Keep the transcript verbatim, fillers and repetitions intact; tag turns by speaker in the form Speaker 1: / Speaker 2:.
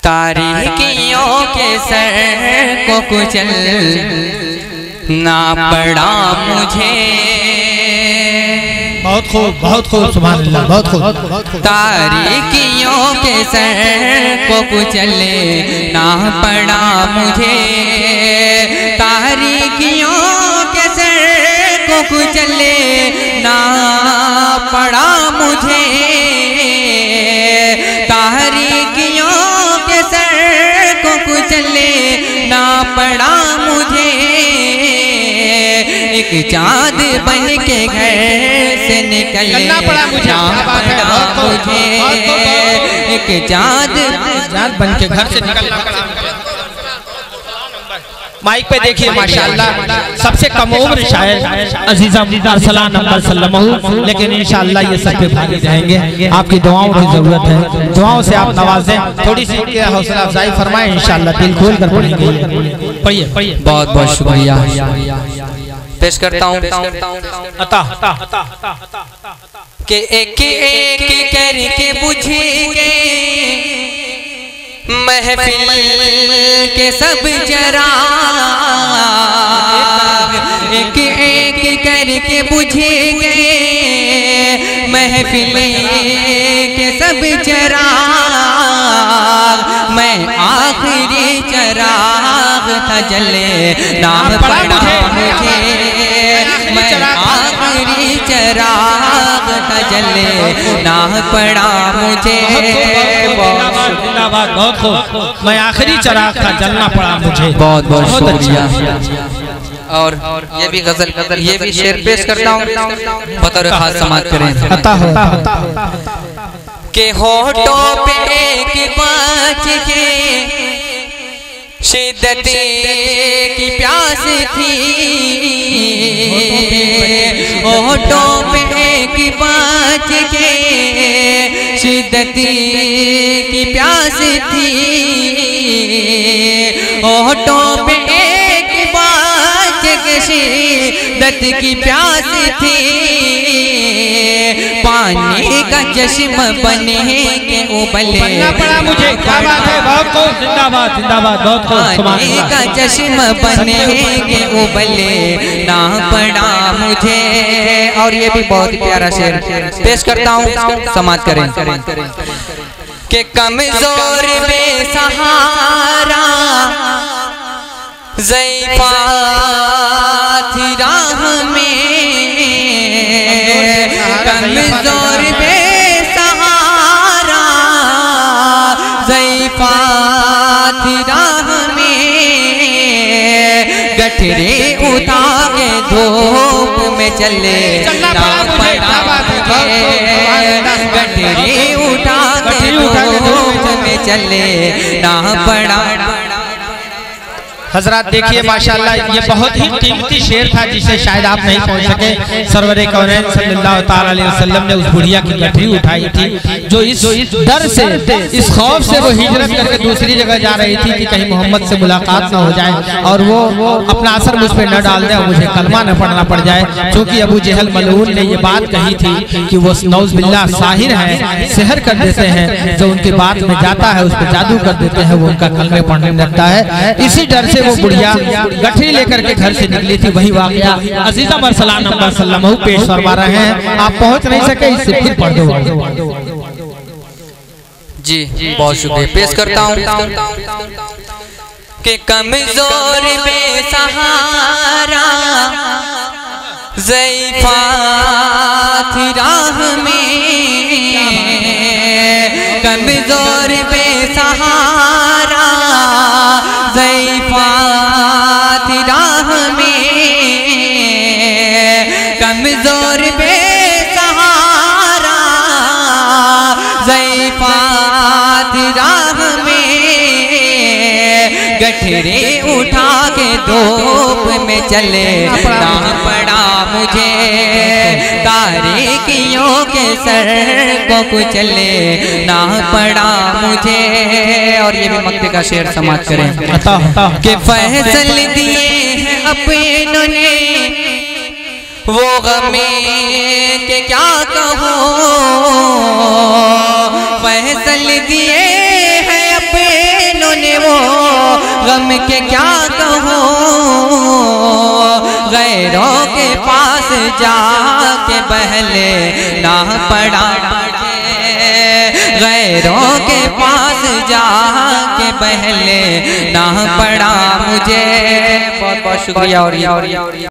Speaker 1: तारीकियों के सर को कुचल ना पड़ा मुझे।
Speaker 2: बहुत खूब, बहुत खूब, सुभान अल्लाह, बहुत खूब।
Speaker 1: तारीकियों के सर को कुचले ना पड़ा मुझे। तारीकियों के सर को कुचले ना पड़ा मुझे। तारीकियों के सर को कुचले ना पड़ा मुझे। एक चाँद बन के घर से निकलना पड़ा मुझे, पड़ा मुझे। एक चाँद
Speaker 2: चाँद बन के घर से निकलना पड़ा। माइक पे देखिए माशाअल्लाह सबसे कम उम्र शायर अजीज़ा अरसलान नंबर सल्लल्लाहु, लेकिन इंशाअल्लाह ये सब पे भागी जाएंगे। आपकी दुआओं की जरूरत है, दुआओं से आप नवाजें, थोड़ी सी हौसला अफजाई फरमाएं, इंशाअल्लाह दिल खोल कर पढ़ेंगे। पढ़िए पढ़िए।
Speaker 1: बहुत बहुत शुक्रिया पेश करता हूँ कि एक एक करके बुझेंगे महफिल के सब चराग। एक एक करके बुझेंगे महफिल के सब चराग। मैं आखिरी चराग था जले नाम पड़ा मुझे। मैं आखिरी चराग था जले ना पड़ा मुझे।
Speaker 2: बहुत खूब। मैं आखिरी चराग था जलना पड़ा मुझे।
Speaker 1: बहुत बहुत शुक्रिया। और ये भी गजल गजल ये भी शेर पेश करता हूँ, बतौर खास समाज करें।
Speaker 2: अता हो
Speaker 1: के होठों पे एक बात के शिद्दत की प्यास थी। होठों पे एक बात के शिद्दत की प्यास थी। होठों पे एक बात के शिद्दत की प्यास थी। पानी का चश्म बने के उबले
Speaker 2: पड़ा मुझे। क्या बात है, बहुत खूब, जिंदाबाद जिंदाबाद, बहुत खूब।
Speaker 1: पानी का चश्म बने के उबले ना पड़ा मुझे। और ये भी बहुत प्यारा शेर पेश करता हूँ, समाज करें कि कमजोर बेसहारा ज़ईफ़ा थी राह में। कमजोर बेसहारा ज़ईफ़ा थी राह में। गठरे उठा के धूप में चले ना पड़ा मुझे। गठरे उठा के धूप में चले ना पड़ा।
Speaker 2: हजरात देखिए माशाअल्लाह ये बहुत ही कीमती शेर था जिसे शायद आप नहीं पहुंच सके। सरवरे कौनैन सल्लल्लाहु ताला अलैहि वसल्लम ने उस बुढ़िया की गठरी उठाई थी जो इस डर से, इस खौफ से वो हिजरत करके दूसरी जगह जा रही थी कि कहीं मोहम्मद से मुलाकात ना हो जाए और वो अपना असर मुझ पर न डाल दे और मुझे कलमा न पढ़ना पड़ जाए। क्योंकि अबू जहल मलऊन ने ये बात कही थी कि वो नौज़ बिल्लाह साहिर है, सहर कर देते हैं, जो उनकी बात में जाता है उस पर जादू कर देते हैं, वो उनका कलमे पढ़ने लगता है। इसी डर से वो बुढ़िया गठरी लेकर के घर से निकली थी। वही वाकया अजीज़ा अरसलान नंबर सल्लल्लाहु पेश फरमा रहे हैं। आप पहुंच नहीं सके, इससे फिर पढ़ दो
Speaker 1: जी। बहुत शुक्रिया पेश करता हूँ कि कमजोर बेसहारा ज़ईफ़ा थी राह में। कमजोर बेसहारा ज़ईफ़ा थी राह में। कमजोर बेसहारा ज़ईफ़ा थी राह में। गठरे उठा के धूप में चले ना पड़ा मुझे। तारीकियों के सर को कुचले ना पड़ा मुझे। और ये भी मक्ते का शेर समाज करें कि फैसल दिए हैं अपनों ने वो गमे के क्या कहो। फैसल दिए हैं अपने गम के क्या कहूँ, गैरों के पास जाके बहले ना पड़ा मुझे, गैरों के पास जाके बहले ना पड़ा मुझे। बहुत बहुत शुक्रिया। और